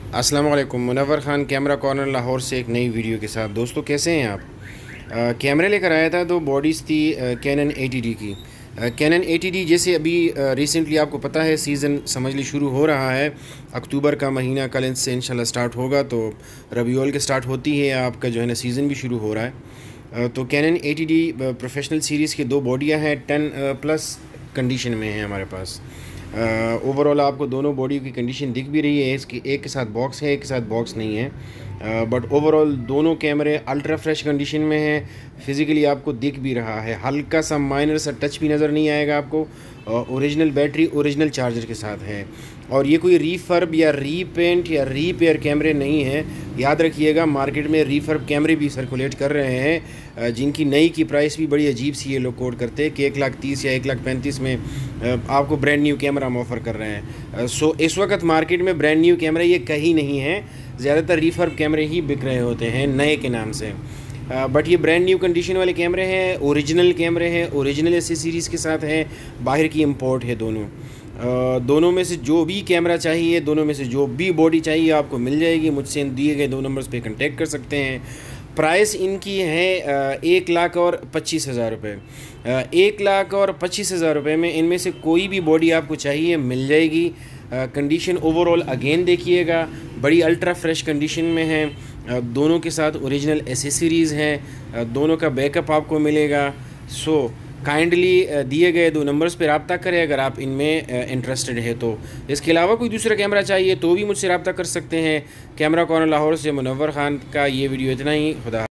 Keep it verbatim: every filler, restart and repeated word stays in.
अस्सलाम वालेकुम। Munawwar Khan camera corner Lahore से एक नई वीडियो के साथ। दोस्तों कैसे हैं आप? आ, कैमरे लेकर आया था, दो बॉडीज़ थी कैनन एटी डी की। कैनन एटी डी जैसे अभी रिसेंटली आपको पता है सीज़न समझ ली शुरू हो रहा है। अक्टूबर का महीना कल से इंशाल्लाह स्टार्ट होगा, तो रबीउल के स्टार्ट होती है, आपका जो है ना सीज़न भी शुरू हो रहा है। आ, तो Canon eighty D professional series की दो बॉडियाँ हैं, टेन प्लस कंडीशन में हैं हमारे पास। ओवरऑल आपको दोनों बॉडी की कंडीशन दिख भी रही है। इसकी एक के साथ बॉक्स है, एक के साथ बॉक्स नहीं है, बट ओवरऑल दोनों कैमरे अल्ट्रा फ्रेश कंडीशन में हैं। फिज़िकली आपको दिख भी रहा है, हल्का सा माइनर सा टच भी नज़र नहीं आएगा आपको। ओरिजिनल बैटरी ओरिजिनल चार्जर के साथ है, और ये कोई रीफर्ब या रीपेंट या रीपेयर कैमरे नहीं है। याद रखिएगा, मार्केट में रीफर्ब कैमरे भी सर्कुलेट कर रहे हैं, जिनकी नई की प्राइस भी बड़ी अजीब सी ये लोग कोट करते हैं कि एक लाख तीस या एक लाख पैंतीस में आपको ब्रांड न्यू कैमरा हम ऑफ़र कर रहे हैं। सो इस वक्त मार्केट में ब्रांड न्यू कैमरा ये कहीं नहीं है, ज़्यादातर रीफर्ब कैमरे ही बिक रहे होते हैं नए के नाम से। बट ये ब्रांड न्यू कंडीशन वाले कैमरे हैं, ओरिजिनल कैमरे हैं, ओरिजिनल एसेसरीज़ के साथ हैं, बाहर की इंपोर्ट है दोनों। Uh, दोनों में से जो भी कैमरा चाहिए, दोनों में से जो भी बॉडी चाहिए आपको मिल जाएगी। मुझसे दिए गए दो नंबर्स पे कांटेक्ट कर सकते हैं। प्राइस इनकी है एक लाख और पच्चीस हज़ार रुपये। एक लाख और पच्चीस हज़ार रुपये में इनमें से कोई भी बॉडी आपको चाहिए मिल जाएगी। कंडीशन ओवरऑल अगेन देखिएगा, बड़ी अल्ट्रा फ्रेश कंडीशन में है। uh, दोनों के साथ ओरिजिनल एसेसरीज़ हैं, uh, दोनों का बैकअप आपको मिलेगा। सो so, काइंडली दिए गए दो नंबर्स पर रब्ता करें अगर आप इनमें इंटरेस्टेड है तो। इसके अलावा कोई दूसरा कैमरा चाहिए तो भी मुझसे रब्ता कर सकते हैं। कैमरा कॉर्नर लाहौर से मुनव्वर ख़ान का ये वीडियो इतना ही। खुदा।